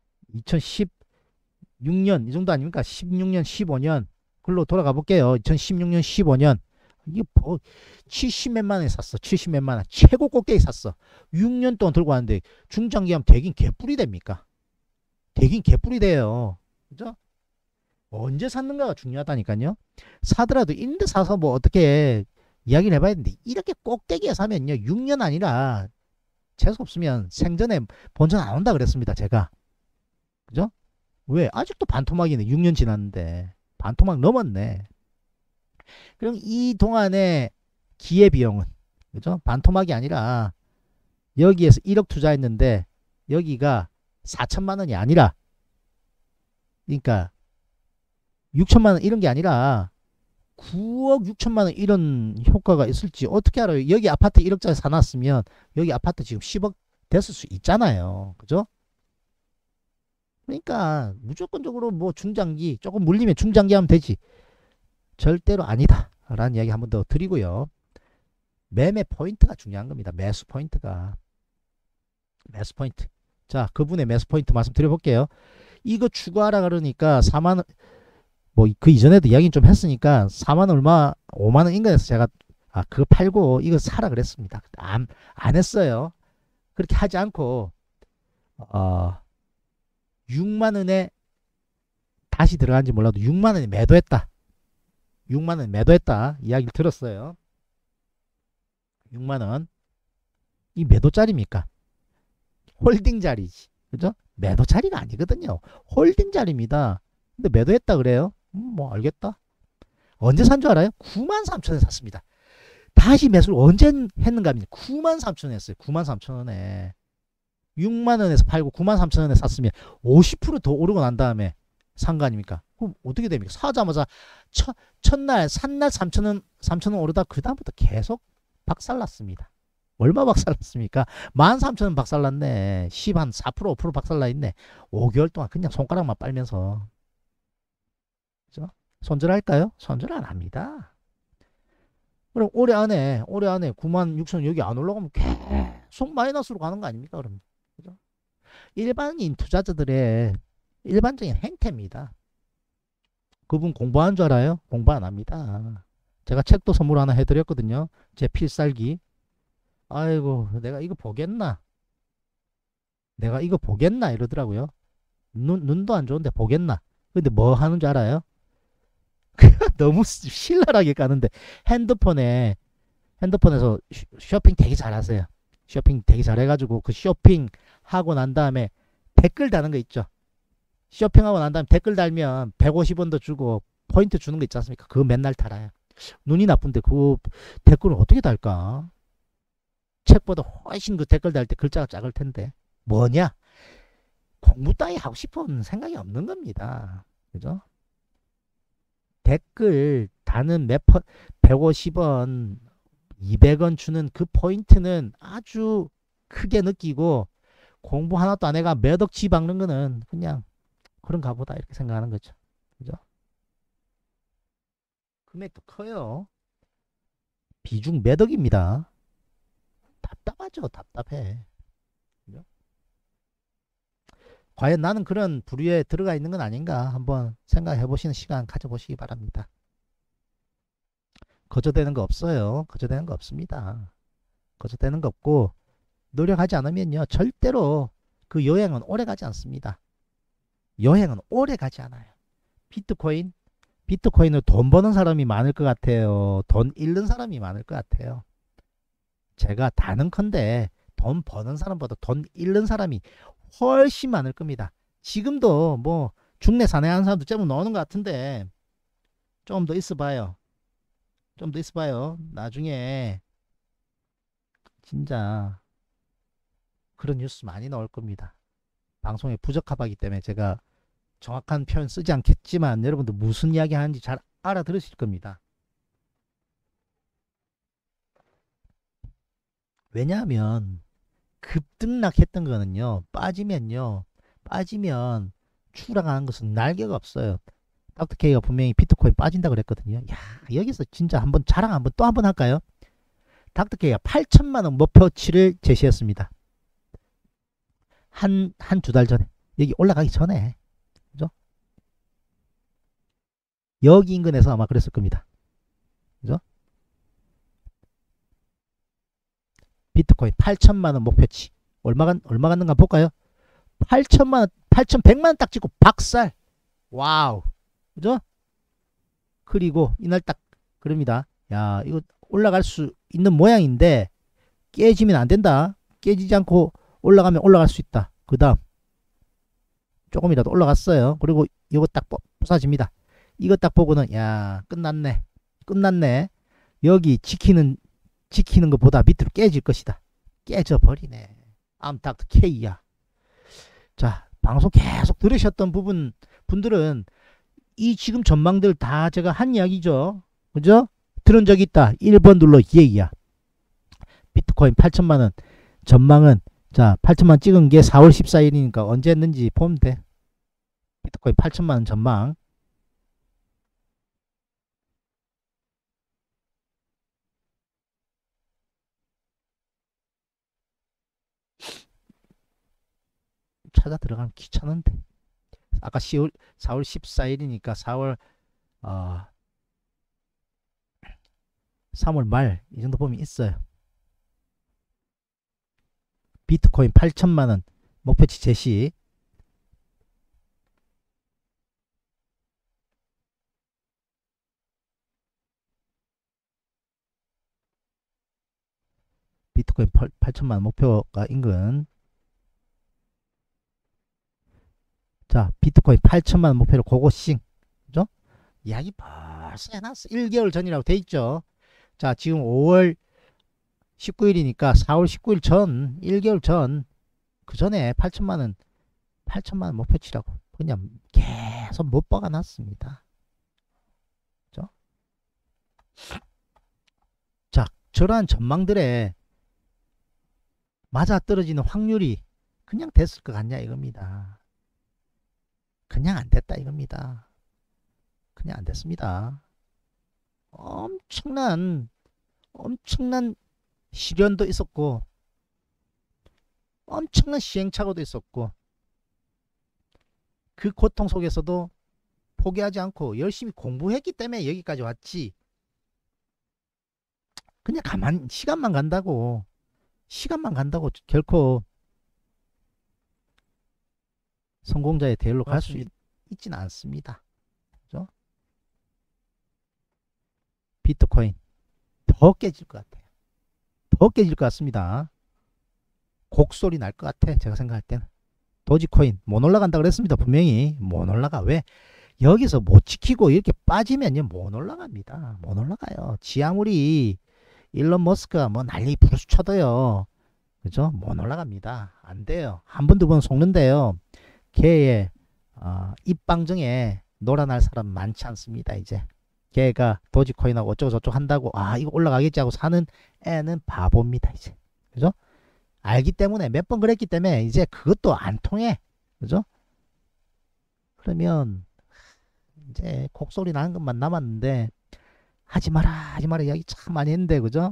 [SPEAKER 2] 2016년 이 정도 아닙니까? 16년 15년 글로 돌아가 볼게요. 2016년 15년 이게 뭐 70몇만 원에 샀어. 70몇만 원 최고 꼭대기 샀어. 6년 동안 들고 왔는데 중장기 하면 되긴 개뿔이 됩니까? 되긴 개뿔이 돼요. 그죠? 언제 샀는가가 중요하다니까요. 사더라도 인데 사서 뭐 어떻게 이야기를 해봐야 되는데, 이렇게 꼭대기에 사면요 6년 아니라 재수 없으면 생전에 본전 안 온다 그랬습니다. 제가. 그죠? 왜? 아직도 반토막이네. 6년 지났는데 반토막 넘었네. 그럼 이 동안의 기회비용은, 그죠? 반토막이 아니라 여기에서 1억 투자했는데 여기가 4천만 원이 아니라, 그러니까 6천만 원 이런 게 아니라 9억 6천만 원 이런 효과가 있을지 어떻게 알아요? 여기 아파트 1억짜리 사놨으면 여기 아파트 지금 10억 됐을 수 있잖아요. 그죠? 그러니까 무조건적으로 뭐 중장기 조금 물리면 중장기 하면 되지, 절대로 아니다 라는 이야기 한번 더 드리고요. 매매 포인트가 중요한 겁니다. 매수 포인트가. 매수 포인트. 자, 그분의 매수 포인트 말씀드려 볼게요. 이거 추가하라 그러니까 4만원, 뭐 그 이전에도 이야기는 좀 했으니까 4만원 얼마 5만원 인근에서 제가 그거 팔고 이거 사라 그랬습니다. 안 했어요. 그렇게 하지 않고 6만원에 다시 들어간지 몰라도 6만원에 매도했다. 6만원 매도했다 이야기를 들었어요. 6만원 이 매도 자리입니까? 홀딩 자리지. 그죠? 매도 자리가 아니거든요. 홀딩 자리입니다. 근데 매도했다 그래요? 뭐 알겠다. 언제 산 줄 알아요? 93,000원에 샀습니다. 다시 매수를 언제 했는가 하면 93,000원 했어요. 93,000원에. 6만원에서 팔고 93,000원에 샀으면 50%더 오르고 난 다음에 산 거 아닙니까? 그럼 어떻게 됩니까? 사자마자 첫날 산날 3,000원 오르다 그 다음부터 계속 박살났습니다. 얼마 박살났습니까? 13,000원 박살났네. 10 한 4% 5% 박살나있네. 5개월 동안 그냥 손가락만 빨면서. 그죠? 손절할까요? 손절 안 합니다. 그럼 올해 안에 96,000원 여기 안 올라가면 계속 마이너스로 가는 거 아닙니까? 그럼. 그죠? 일반인 투자자들의 일반적인 행태입니다. 그분 공부한 줄 알아요? 공부 안 합니다. 제가 책도 선물 하나 해드렸거든요. 제 필살기. 아이고 내가 이거 보겠나? 내가 이거 보겠나? 이러더라고요. 눈도 안 좋은데 보겠나? 근데 뭐 하는 줄 알아요? 너무 신랄하게 까는데 핸드폰에서 쇼핑 되게 잘하세요. 쇼핑 되게 잘해가지고 그 쇼핑하고 난 다음에 댓글 다는 거 있죠. 쇼핑하고 난 다음에 댓글 달면 150원 더 주고 포인트 주는 거 있지 않습니까? 그거 맨날 달아요. 눈이 나쁜데 그 댓글을 어떻게 달까? 책보다 훨씬 그 댓글 달 때 글자가 작을 텐데 뭐냐? 공부 따위 하고 싶은 생각이 없는 겁니다. 그죠? 댓글 다는 150원 200원 주는 그 포인트는 아주 크게 느끼고 공부 하나도 안 해가 몇 억치 박는 거는 그냥 그런가 보다 이렇게 생각하는 거죠. 그죠? 금액도 커요. 비중 몇 억입니다. 답답하죠. 답답해. 그죠? 과연 나는 그런 부류에 들어가 있는 건 아닌가 한번 생각해 보시는 시간 가져보시기 바랍니다. 거저되는 거 없어요. 거저되는 거 없습니다. 거저되는 거 없고 노력하지 않으면요 절대로 그 여행은 오래 가지 않습니다. 여행은 오래 가지 않아요. 비트코인으로 돈 버는 사람이 많을 것 같아요. 돈 잃는 사람이 많을 것 같아요. 제가 다는컨대 돈 버는 사람보다 돈 잃는 사람이 훨씬 많을 겁니다. 지금도 뭐 중내 산행하는 사람도 제법 나오는 것 같은데 좀 더 있어봐요. 좀 더 있어봐요. 나중에 진짜 그런 뉴스 많이 나올 겁니다. 방송에 부적합하기 때문에 제가 정확한 표현 쓰지 않겠지만 여러분들 무슨 이야기 하는지 잘 알아들으실 겁니다. 왜냐하면 급등락했던 거는요 빠지면 추락하는 것은 날개가 없어요. 닥터케이가 분명히 비트코인 빠진다 그랬거든요. 야 여기서 진짜 한번 자랑 한번 또 한번 할까요? 닥터케이가 8천만원 목표치를 제시했습니다. 한 두 달 전에 여기 올라가기 전에 그죠? 여기 인근에서 아마 그랬을 겁니다. 그죠? 비트코인 8천만원 목표치 얼마 갔는가 볼까요? 8천만원 8,100만원 딱 찍고 박살. 와우. 그죠? 그리고 이날 딱 그럽니다. 야 이거 올라갈 수 있는 모양인데 깨지면 안 된다. 깨지지 않고 올라가면 올라갈 수 있다. 그 다음 조금이라도 올라갔어요. 그리고 이거 딱 부서집니다. 이거 딱 보고는 야 끝났네. 여기 지키는 것보다 밑으로 깨질 것이다. 깨져버리네. 암닥터 K야. 자 방송 계속 들으셨던 분들은 이 지금 전망들 다 제가 한 이야기죠. 그죠? 들은 적 있다. 1번 눌러 예야. 비트코인 8천만원 전망은 자 8천만원 찍은 게 4월 14일이니까 언제 했는지 보면 돼. 비트코인 8천만원 전망. 찾아 들어가면 귀찮은데. 아까 4월 14일이니까 3월 말 이 정도 보면 있어요. 비트코인 8천만원 목표치 제시. 비트코인 8천만원 목표가 인근. 자 비트코인 8천만원 목표로 고고싱. 그죠? 이야기 벌써 해놨어. 1개월 전이라고 돼 있죠. 자 지금 5월 19일이니까 4월 19일 전 1개월 전 그 전에 8천만 원 목표치라고 그냥 계속 못 박아놨습니다. 그죠? 자, 저러한 전망들에 맞아 떨어지는 확률이 그냥 됐을 것 같냐 이겁니다. 그냥 안 됐다 이겁니다. 그냥 안 됐습니다. 엄청난 시련도 있었고 엄청난 시행착오도 있었고 그 고통 속에서도 포기하지 않고 열심히 공부했기 때문에 여기까지 왔지. 그냥 시간만 간다고 결코 성공자의 대열로 갈 수 있지는 않습니다. 그죠? 비트코인 더 깨질 것 같아요. 더 깨질 것 같습니다. 곡소리 날 것 같아. 제가 생각할 때는. 도지코인 못 올라간다 그랬습니다. 분명히 못 올라가. 왜? 여기서 못 지키고 이렇게 빠지면요 못 올라갑니다. 못 올라가요. 지 아무리 일론 머스크가 뭐 난리 부르스 쳐도요. 그죠? 못 올라갑니다. 안 돼요. 한 번 두 번 속는데요. 걔의 입방정에 놀아날 사람 많지 않습니다. 이제 걔가 도지코인하고 어쩌고 저쩌고 한다고 이거 올라가겠지 하고 사는 애는 바보입니다. 이제 그죠? 알기 때문에 몇 번 그랬기 때문에 이제 그것도 안 통해. 그죠? 그러면 이제 곡소리 나는 것만 남았는데 하지마라 이야기 참 많이 했는데 그죠?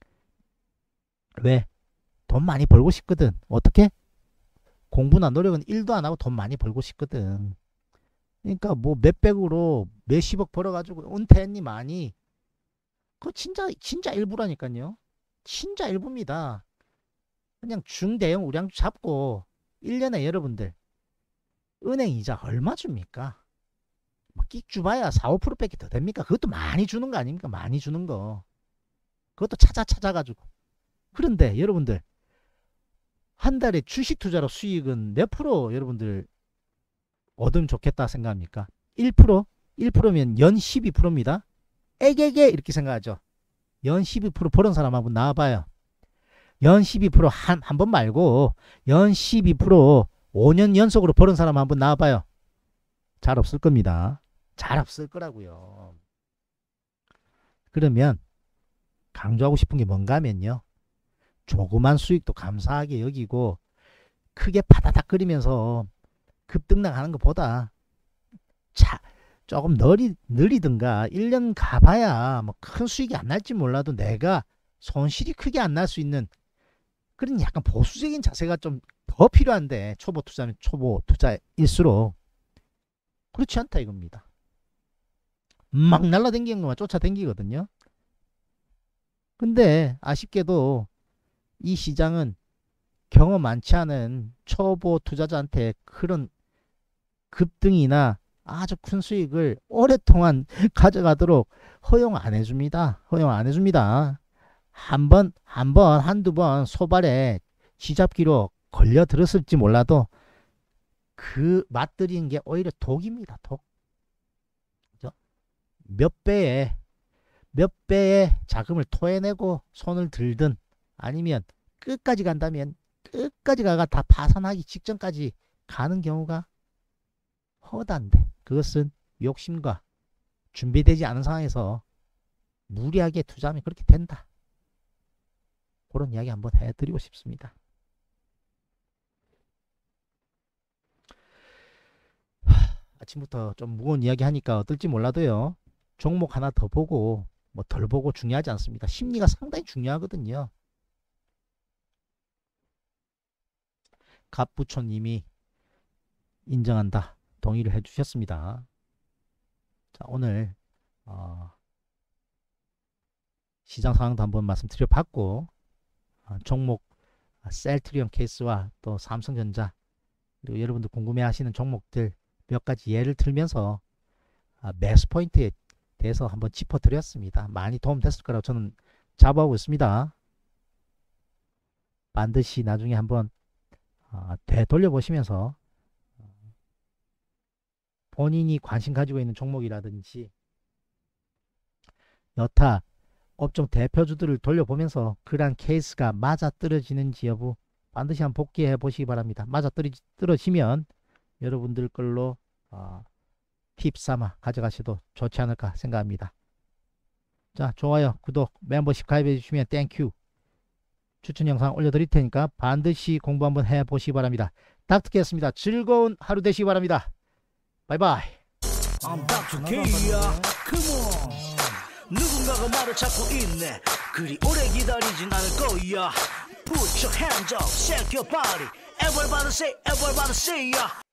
[SPEAKER 2] 왜? 돈 많이 벌고 싶거든. 어떻게? 공부나 노력은 1도 안 하고 돈 많이 벌고 싶거든. 그러니까 뭐 몇백으로 몇십억 벌어가지고 은퇴했니 많이. 그거 진짜 일부라니까요. 진짜 일부입니다. 그냥 중대형 우량주 잡고 1년에 여러분들 은행 이자 얼마 줍니까? 뭐 끽 줘봐야 4, 5%밖에 더 됩니까? 그것도 많이 주는 거 아닙니까? 많이 주는 거. 그것도 찾아가지고. 그런데 여러분들 한 달에 주식 투자로 수익은 몇 프로 여러분들 얻으면 좋겠다 생각합니까? 1%? 1%면 연 12%입니다. 에게게 이렇게 생각하죠. 연 12% 버는 사람 한번 나와봐요. 연 12% 한 번 말고 연 12% 5년 연속으로 버는 사람 한번 나와봐요. 잘 없을 겁니다. 잘 없을 거라고요. 그러면 강조하고 싶은 게 뭔가 하면요. 조그만 수익도 감사하게 여기고 크게 파다닥거리면서 급등락하는 것보다 조금 느리든가 1년 가봐야 뭐 큰 수익이 안 날지 몰라도 내가 손실이 크게 안 날 수 있는 그런 약간 보수적인 자세가 좀 더 필요한데 초보 투자는 초보 투자일수록 그렇지 않다 이겁니다. 막 날라다니는 것만 쫓아다니거든요. 근데 아쉽게도 이 시장은 경험 많지 않은 초보 투자자한테 그런 급등이나 아주 큰 수익을 오랫동안 가져가도록 허용 안 해줍니다. 허용 안 해줍니다. 한두 번 소발에 쥐잡기로 걸려들었을지 몰라도 그 맛들이는 게 오히려 독입니다. 독. 그죠? 몇 배의 자금을 토해내고 손을 들든 아니면 끝까지 간다면 끝까지 가가 다 파산하기 직전까지 가는 경우가 허다한데 그것은 욕심과 준비되지 않은 상황에서 무리하게 투자하면 그렇게 된다. 그런 이야기 한번 해드리고 싶습니다. 아침부터 좀 무거운 이야기 하니까 어떨지 몰라도요. 종목 하나 더 보고 뭐 덜 보고 중요하지 않습니다. 심리가 상당히 중요하거든요. 갑부초님이 인정한다. 동의를 해주셨습니다. 자, 오늘 시장 상황도 한번 말씀드려봤고 종목 셀트리온 케이스와 또 삼성전자 그리고 여러분들 궁금해하시는 종목들 몇 가지 예를 들면서 매수 포인트에 대해서 한번 짚어드렸습니다. 많이 도움됐을 거라고 저는 자부하고 있습니다. 반드시 나중에 한번 되돌려보시면서 본인이 관심 가지고 있는 종목이라든지 여타 업종 대표주들을 돌려보면서 그러한 케이스가 맞아떨어지는지 여부 반드시 한번 복귀해 보시기 바랍니다. 맞아 떨어지면 여러분들 걸로 팁 삼아 가져가셔도 좋지 않을까 생각합니다. 자, 좋아요, 구독, 멤버십 가입해 주시면 땡큐. 추천 영상 올려드릴 테니까 반드시 공부 한번 해보시기 바랍니다. 닥터케였습니다. 즐거운 하루 되시기 바랍니다. 바이바이.
[SPEAKER 1] I'm Dr. K야. Come on. 누군가가 말을 찾고 있네. 그리 오래 기다리진 않을 거야. Put your hands up, shake your body. Everybody say, everybody say, yeah.